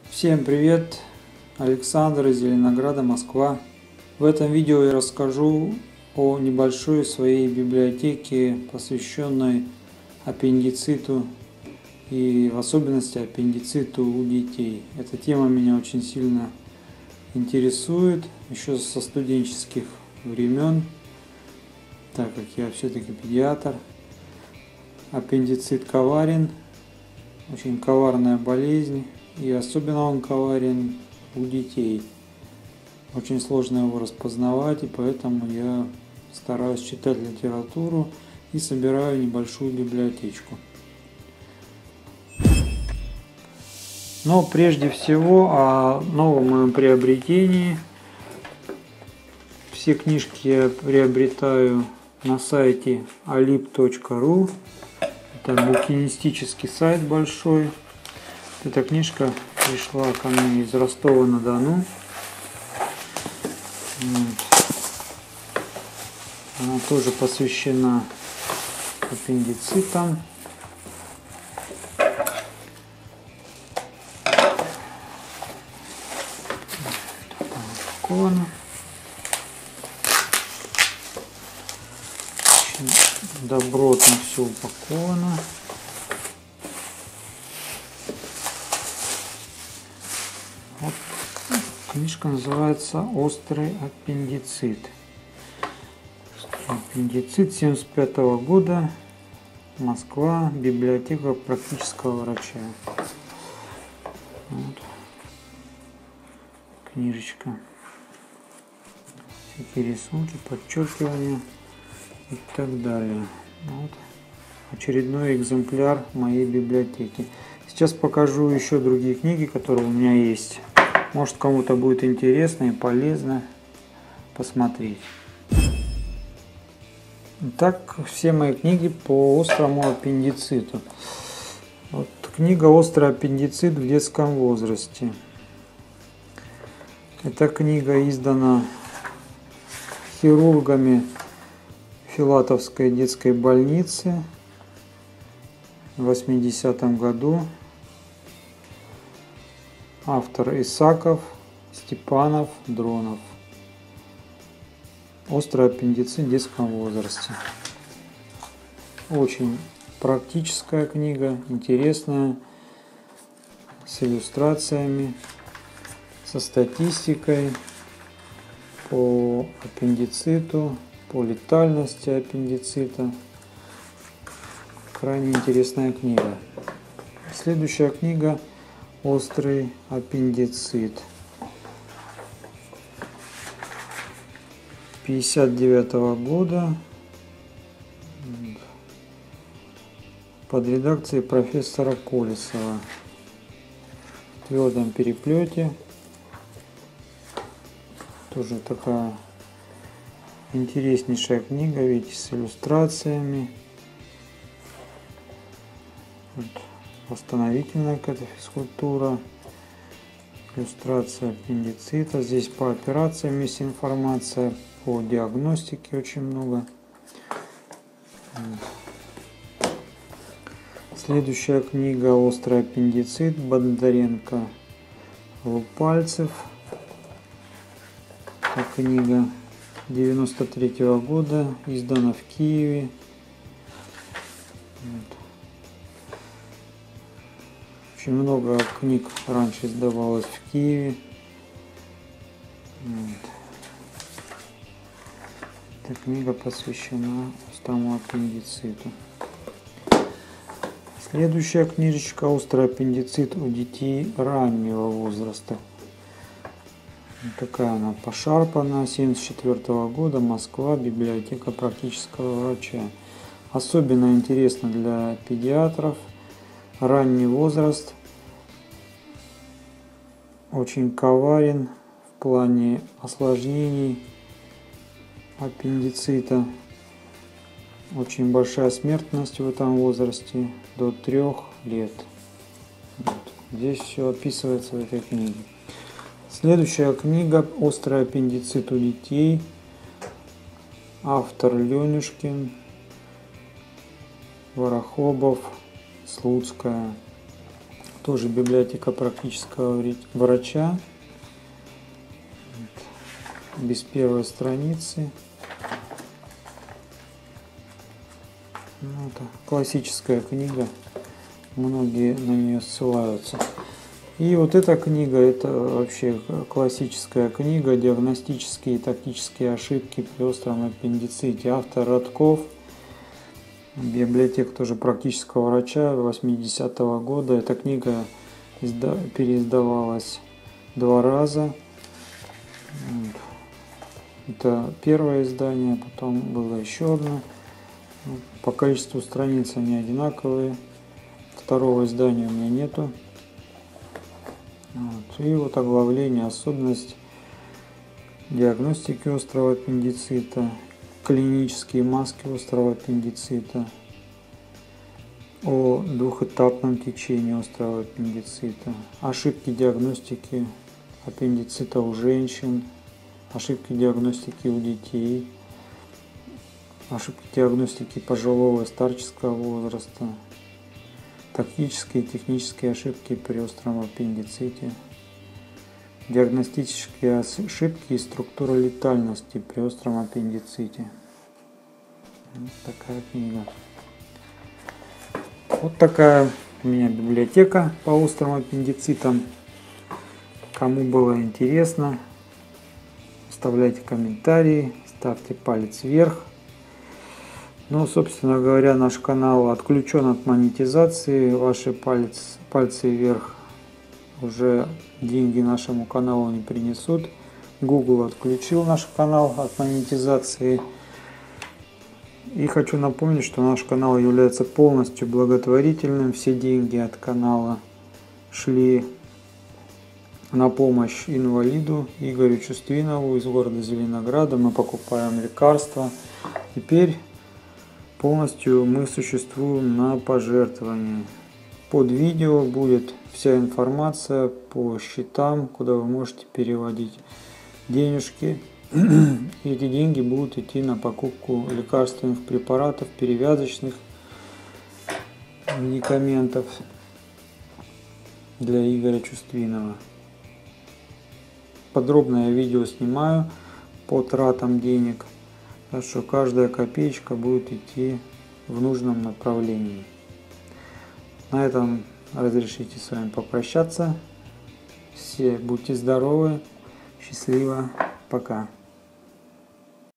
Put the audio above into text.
Всем привет! Александр из Зеленограда, Москва. В этом видео я расскажу о небольшой своей библиотеке, посвященной аппендициту и в особенности аппендициту у детей. Эта тема меня очень сильно интересует еще со студенческих времен, так как я все-таки педиатр. Аппендицит коварен, очень коварная болезнь. И особенно он коварен у детей. Очень сложно его распознавать, и поэтому я стараюсь читать литературу и собираю небольшую библиотечку. Но прежде всего о новом моем приобретении. Все книжки я приобретаю на сайте alib.ru. Это букинистический сайт большой. Эта книжка пришла ко мне из Ростова-на-Дону. Она тоже посвящена аппендицитам. Упакована. Очень добротно все упаковано. Вот. Книжка называется «Острый аппендицит». Аппендицит 1975 года. Москва. Библиотека практического врача. Вот. Книжечка. Всякие рисунки, подчеркивания и так далее. Вот. Очередной экземпляр моей библиотеки. Сейчас покажу еще другие книги, которые у меня есть. Может, кому-то будет интересно и полезно посмотреть. Итак, все мои книги по острому аппендициту. Вот книга «Острый аппендицит в детском возрасте». Эта книга издана хирургами Филатовской детской больницы в 80-м году. Автор Исаков, Степанов, Дронов. Острый аппендицит в детском возрасте. Очень практическая книга, интересная, с иллюстрациями, со статистикой по аппендициту, по летальности аппендицита. Крайне интересная книга. Следующая книга «Острый аппендицит» 1959 года под редакцией профессора Колесова в твердом переплете. Тоже такая интереснейшая книга, видите, с иллюстрациями. Вот. Восстановительная какая-то физкультура, иллюстрация аппендицита. Здесь по операциям есть информация, по диагностике очень много. Следующая книга «Острый аппендицит» Бондаренко, Лупальцев. Эта книга 1993 года, издана в Киеве. Вот. Очень много книг раньше издавалось в Киеве. Вот. Эта книга посвящена острому аппендициту. Следующая книжечка «Острый аппендицит у детей раннего возраста». Вот такая она пошарпанная, 1974 года, Москва, библиотека практического врача. Особенно интересно для педиатров. Ранний возраст очень коварен в плане осложнений аппендицита. Очень большая смертность в этом возрасте, до 3 лет. Вот. Здесь все описывается в этой книге. Следующая книга «Острый аппендицит у детей». Автор Ленюшкин, Ворохобов, Слуцкая. Тоже библиотека практического врача. Без первой страницы. Это классическая книга. Многие на нее ссылаются. И вот эта книга, это вообще классическая книга «Диагностические и тактические ошибки при остром аппендиците». Автор Радков. Библиотека тоже практического врача 80-го года. Эта книга переиздавалась 2 раза. Это первое издание, потом было еще одно. По количеству страниц они одинаковые. Второго издания у меня нету. И вот оглавление: особенность диагностики острого аппендицита, клинические маски острого аппендицита, о двухэтапном течении острого аппендицита, ошибки диагностики аппендицита у женщин, ошибки диагностики у детей, ошибки диагностики пожилого и старческого возраста, тактические и технические ошибки при остром аппендиците, диагностические ошибки и структура летальности при остром аппендиците. Вот такая книга. Вот такая у меня библиотека по острым аппендицитам. Кому было интересно, оставляйте комментарии, ставьте палец вверх. Ну, собственно говоря, наш канал отключен от монетизации. Ваши пальцы вверх уже деньги нашему каналу не принесут. Google отключил наш канал от монетизации. И хочу напомнить, что наш канал является полностью благотворительным. Все деньги от канала шли на помощь инвалиду Игорю Чувствинову из города Зеленограда. Мы покупаем лекарства. Теперь полностью мы существуем на пожертвования. Под видео будет вся информация по счетам, куда вы можете переводить денежки. И эти деньги будут идти на покупку лекарственных препаратов, перевязочных медикаментов для Игоря Чувствинова. Подробное видео снимаю по тратам денег, так что каждая копеечка будет идти в нужном направлении. На этом разрешите с вами попрощаться. Все будьте здоровы, счастливо, пока.